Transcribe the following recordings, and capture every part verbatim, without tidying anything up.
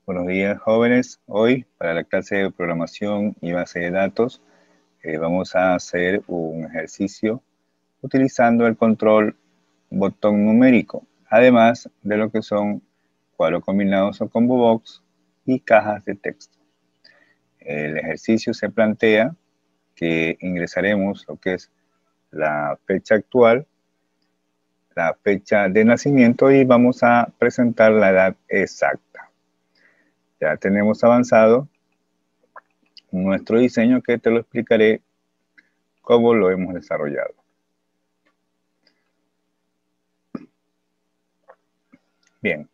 Buenos días, jóvenes. Hoy, para la clase de programación y base de datos, eh, vamos a hacer un ejercicio utilizando el control botón numérico, además de lo que son cuadros combinados o combo box y cajas de texto. El ejercicio se plantea que ingresaremos lo que es la fecha actual, la fecha de nacimiento y vamos a presentar la edad exacta. Ya tenemos avanzado nuestro diseño, que te lo explicaré cómo lo hemos desarrollado. Bien,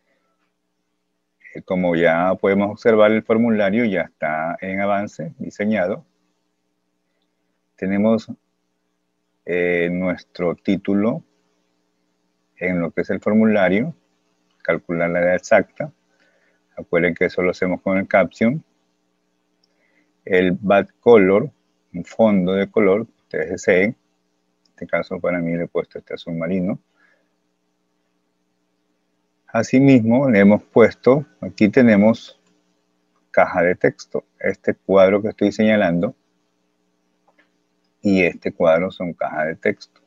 como ya podemos observar, el formulario ya está en avance, diseñado. Tenemos eh, nuestro título en lo que es el formulario, calcular la edad exacta. Acuérdense que eso lo hacemos con el caption. El backcolor, un fondo de color, ustedes deseen. En este caso para mí le he puesto este azul marino. Asimismo, le hemos puesto, aquí tenemos caja de texto. Este cuadro que estoy señalando y este cuadro son caja de texto.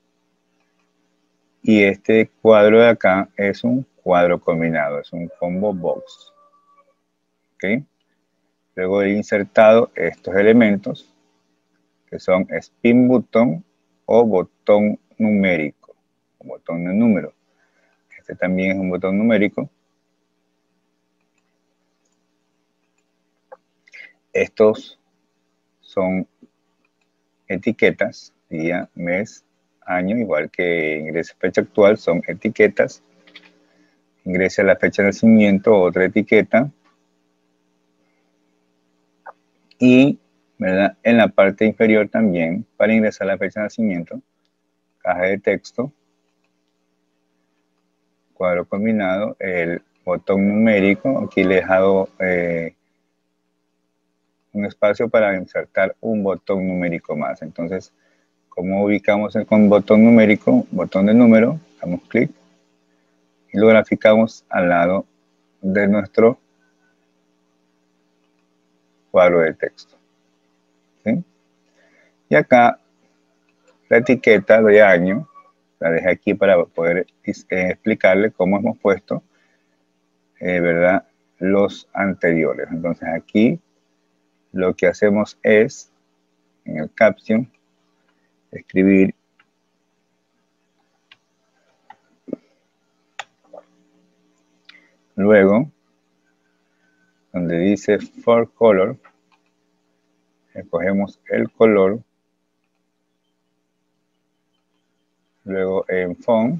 Y este cuadro de acá es un cuadro combinado, es un combo box. ¿Okay? Luego he insertado estos elementos que son spin button o botón numérico, o botón de número. Este también es un botón numérico. Estos son etiquetas, día, mes, año, igual que ingrese fecha actual, son etiquetas. Ingrese a la fecha de nacimiento, otra etiqueta. Y, ¿verdad?, en la parte inferior también, para ingresar a la fecha de nacimiento, caja de texto, cuadro combinado, el botón numérico. Aquí le he dejado eh, un espacio para insertar un botón numérico más. Entonces, ¿cómo ubicamos el con botón numérico? Botón de número, damos clic y lo graficamos al lado de nuestro cuadro de texto. ¿Sí? Y acá la etiqueta de año la dejé aquí para poder eh, explicarle cómo hemos puesto eh, ¿verdad?, los anteriores. Entonces aquí lo que hacemos es, en el caption, escribir luego, donde dice for color, escogemos el color, luego en font,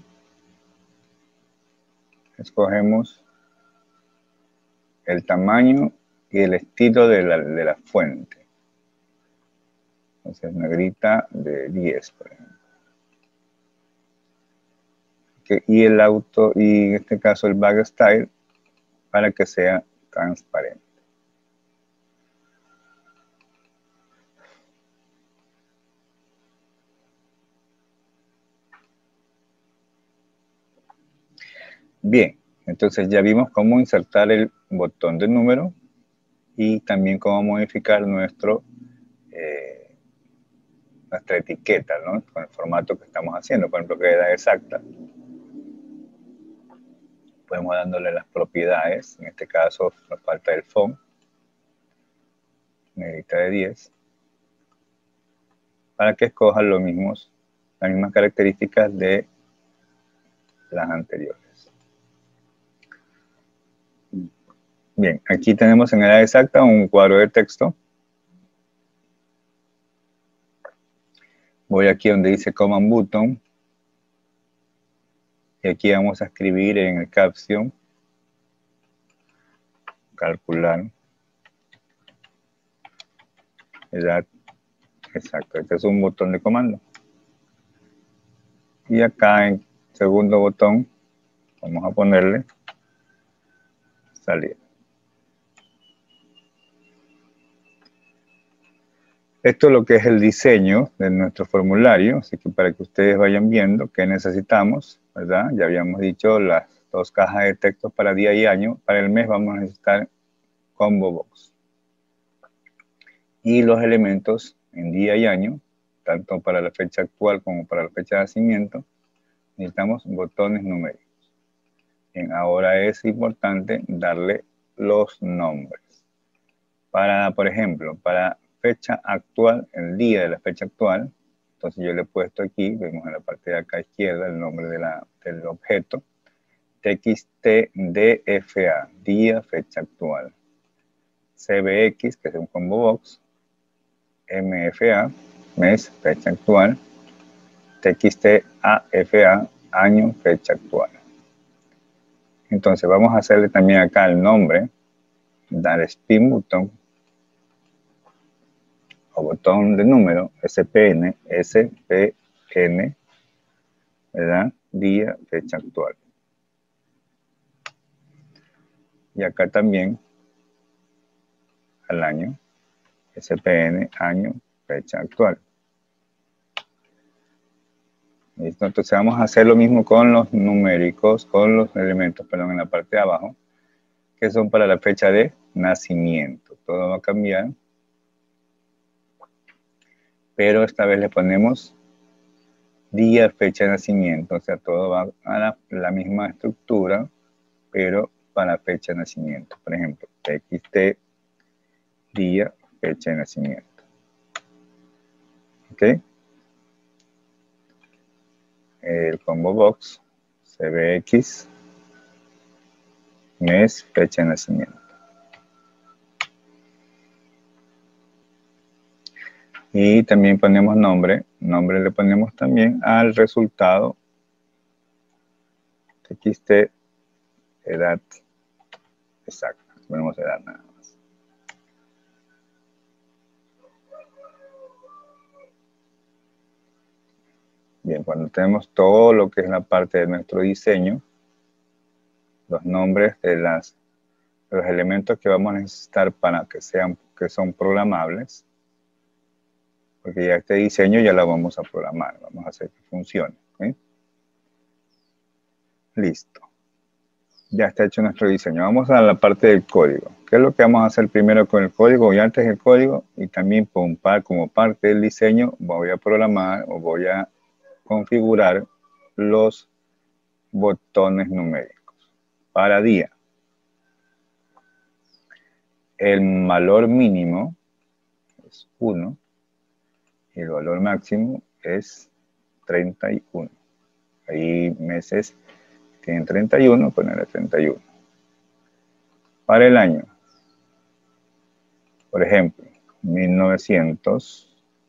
escogemos el tamaño y el estilo de la, de la fuente. Entonces, negrita de diez, por ejemplo. Okay, y el auto, y en este caso el back style, para que sea transparente. Bien, entonces ya vimos cómo insertar el botón de número y también cómo modificar nuestro, eh, nuestra etiqueta, ¿no?, con el formato que estamos haciendo, por ejemplo, que edad exacta. Podemos dándole las propiedades, en este caso nos falta el font, negrita de diez, para que escojan los mismos, las mismas características de las anteriores. Bien, aquí tenemos en edad exacta un cuadro de texto. Voy aquí donde dice Command Button. Y aquí vamos a escribir en el caption, calcular edad exacta. Este es un botón de comando. Y acá en segundo botón vamos a ponerle salir. Esto es lo que es el diseño de nuestro formulario, así que para que ustedes vayan viendo qué necesitamos, ¿verdad? Ya habíamos dicho las dos cajas de texto para día y año. Para el mes vamos a necesitar combo box. Y los elementos en día y año, tanto para la fecha actual como para la fecha de nacimiento, necesitamos botones numéricos. Bien, ahora es importante darle los nombres. Para, por ejemplo, para fecha actual, el día de la fecha actual, entonces yo le he puesto aquí, vemos en la parte de acá izquierda el nombre de la, del objeto, T X T D F A, día, fecha actual. C B X, que es un combo box, M F A, mes, fecha actual, T X T A F A, año, fecha actual. Entonces vamos a hacerle también acá el nombre, dar spin button o botón de número, S P N, S P N, ¿verdad? Día, fecha actual. Y acá también al año, S P N, año, fecha actual. ¿Listo? Entonces vamos a hacer lo mismo con los numéricos, con los elementos, perdón, en la parte de abajo, que son para la fecha de nacimiento. Todo va a cambiar, pero esta vez le ponemos día, fecha de nacimiento, o sea, todo va a la, la misma estructura, pero para fecha de nacimiento. Por ejemplo, T X T, día, fecha de nacimiento. ¿Ok? El combo box, C B X, mes, fecha de nacimiento. Y también ponemos nombre. Nombre le ponemos también al resultado. T X T, edad exacta. Ponemos edad nada más. Bien, cuando tenemos todo lo que es la parte de nuestro diseño, los nombres de, las, de los elementos que vamos a necesitar para que sean, que son programables, porque ya este diseño ya lo vamos a programar, vamos a hacer que funcione. ¿Sí? Listo. Ya está hecho nuestro diseño. Vamos a la parte del código. ¿Qué es lo que vamos a hacer primero con el código? Y antes del código, y también como parte del diseño, voy a programar o voy a configurar los botones numéricos. Para día, el valor mínimo es uno y el valor máximo es treinta y uno. Hay meses que tienen treinta y uno, ponerle treinta y uno. Para el año, por ejemplo, mil novecientos,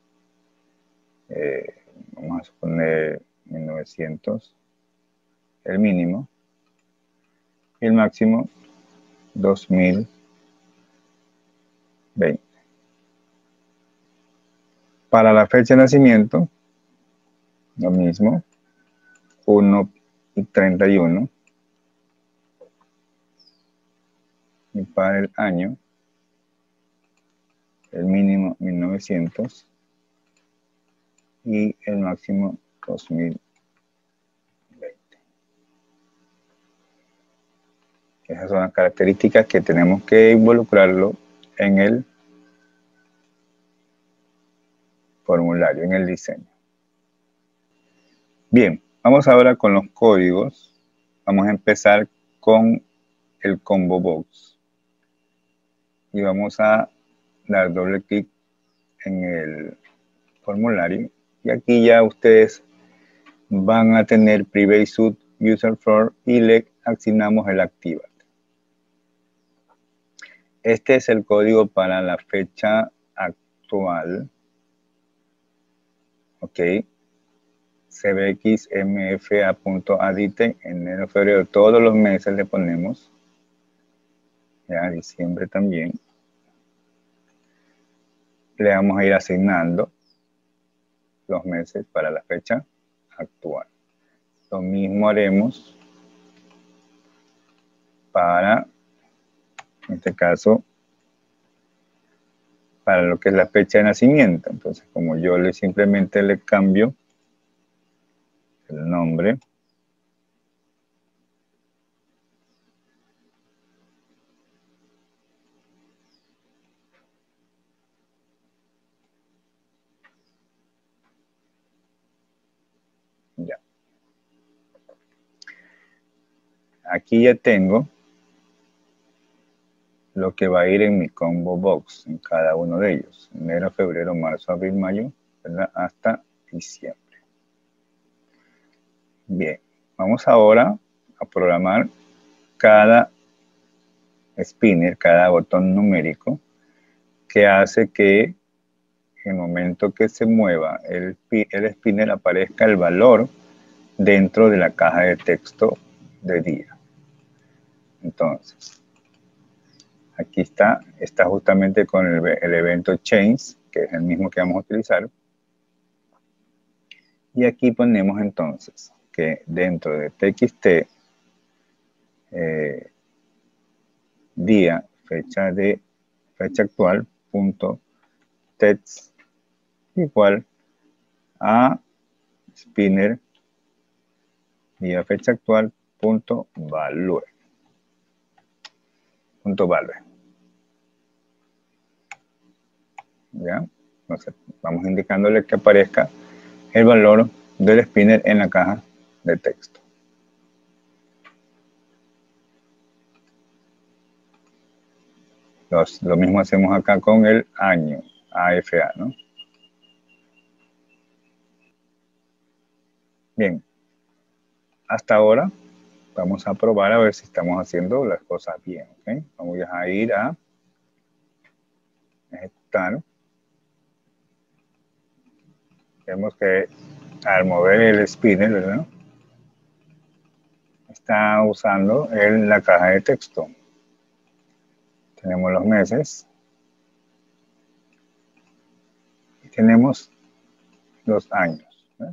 eh, vamos a poner mil novecientos, el mínimo, y el máximo dos mil veinte. Para la fecha de nacimiento, lo mismo, uno y treinta y uno. Y para el año, el mínimo mil novecientos y el máximo dos mil veinte. Esas son las características que tenemos que involucrarlo en el formulario, en el diseño. Bien, vamos ahora con los códigos. Vamos a empezar con el combo box. Y vamos a dar doble clic en el formulario. Y aquí ya ustedes van a tener Private Suite User For y le asignamos el Activate. Este es el código para la fecha actual. Ok. C B X M F A.adite, enero, febrero, todos los meses le ponemos. Ya, diciembre también. Le vamos a ir asignando los meses para la fecha actual. Lo mismo haremos para, en este caso, para lo que es la fecha de nacimiento. Entonces, como yo le simplemente le cambio el nombre, aquí ya tengo lo que va a ir en mi combo box, en cada uno de ellos. Enero, febrero, marzo, abril, mayo, ¿verdad? Hasta diciembre. Bien, vamos ahora a programar cada spinner, cada botón numérico, que hace que en el momento que se mueva el, el spinner aparezca el valor dentro de la caja de texto de día. Entonces, aquí está, está justamente con el, el evento change, que es el mismo que vamos a utilizar. Y aquí ponemos entonces que dentro de txt, eh, día, fecha de fecha actual, punto text igual a spinner, día, fecha actual, punto value. Punto value. ¿Ya? Entonces, vamos indicándole que aparezca el valor del spinner en la caja de texto. Los, lo mismo hacemos acá con el año, A F A, ¿no? Bien, hasta ahora vamos a probar a ver si estamos haciendo las cosas bien, ¿ok? Vamos a ir a ejecutar. Vemos que al mover el spinner, ¿verdad? Está usando en la caja de texto. Tenemos los meses. Y tenemos los años. ¿eh?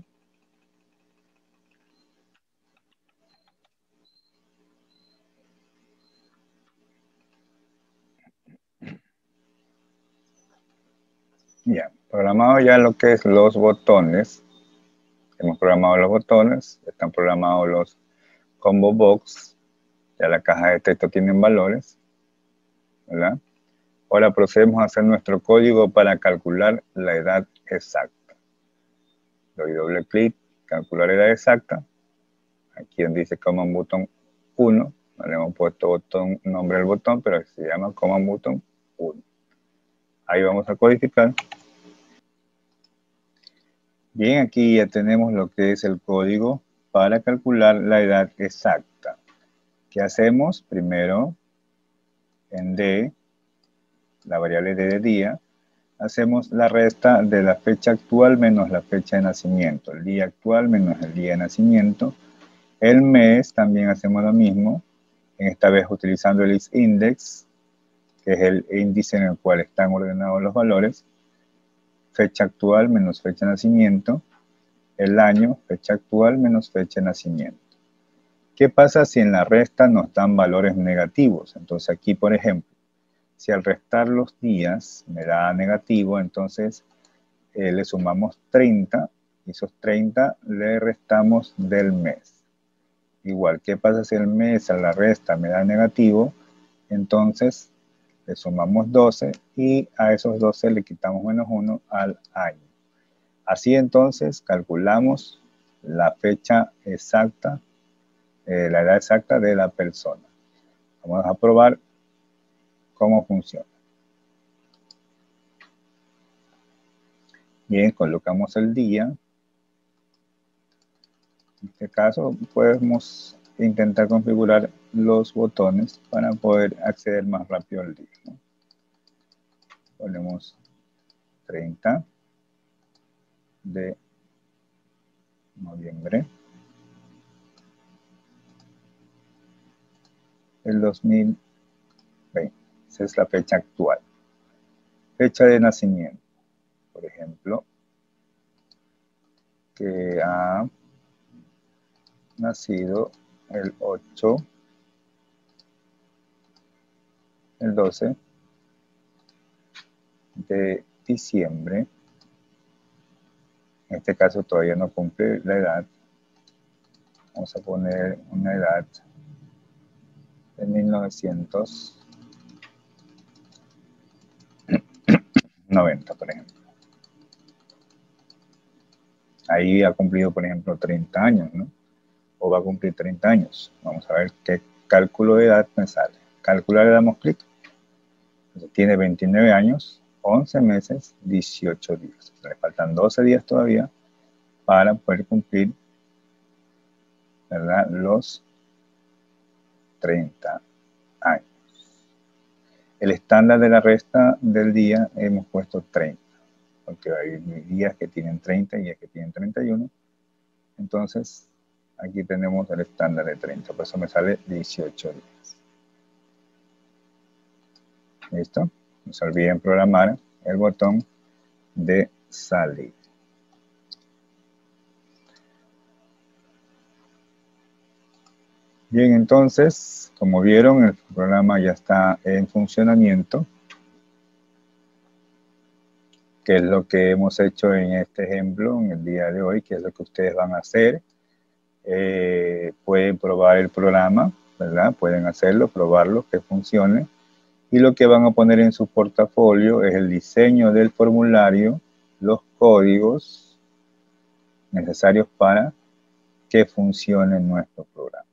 Ya, programado ya lo que es los botones. Hemos programado los botones. Están programados los combo box. Ya la caja de texto tienen valores. ¿Verdad? Ahora procedemos a hacer nuestro código para calcular la edad exacta. Doy doble clic, calcular edad exacta. Aquí donde dice Command Button uno. No le hemos puesto botón, nombre al botón, pero se llama Command Button uno. Ahí vamos a codificar. Bien, aquí ya tenemos lo que es el código para calcular la edad exacta. ¿Qué hacemos? Primero, en D, la variable D de día, hacemos la resta de la fecha actual menos la fecha de nacimiento. El día actual menos el día de nacimiento. El mes también hacemos lo mismo. En esta vez utilizando el isIndex, que es el índice en el cual están ordenados los valores. Fecha actual menos fecha de nacimiento. El año, fecha actual menos fecha de nacimiento. ¿Qué pasa si en la resta nos dan valores negativos? Entonces aquí, por ejemplo, si al restar los días me da negativo, entonces eh, le sumamos treinta y esos treinta le restamos del mes. Igual, ¿qué pasa si el mes a la resta me da negativo? Entonces le sumamos doce y a esos doce le quitamos menos uno al año. Así entonces calculamos la fecha exacta, eh, la edad exacta de la persona. Vamos a probar cómo funciona. Bien, colocamos el día. En este caso podemos intentar configurar los botones para poder acceder más rápido al día, ¿no? Ponemos treinta de noviembre del dos mil veinte. Esa es la fecha actual. Fecha de nacimiento, por ejemplo, que ha nacido el ocho, el doce de diciembre. En este caso todavía no cumple la edad. Vamos a poner una edad de mil novecientos noventa, por ejemplo. Ahí ha cumplido, por ejemplo, treinta años, ¿no? o va a cumplir treinta años. Vamos a ver qué cálculo de edad me sale. Calcular, le damos clic. Entonces, tiene veintinueve años, once meses, dieciocho días. Le faltan doce días todavía para poder cumplir, ¿verdad?, los treinta años. El estándar de la resta del día hemos puesto treinta, porque hay días que tienen treinta y días que tienen treinta y uno. Entonces, aquí tenemos el estándar de treinta, por eso me sale dieciocho días. ¿Listo? No se olviden programar el botón de salir. Bien, entonces, como vieron, el programa ya está en funcionamiento. ¿Qué es lo que hemos hecho en este ejemplo, en el día de hoy? ¿Qué es lo que ustedes van a hacer? Eh, pueden probar el programa, ¿verdad? Pueden hacerlo, probarlo, que funcione. Y lo que van a poner en su portafolio es el diseño del formulario, los códigos necesarios para que funcione nuestro programa.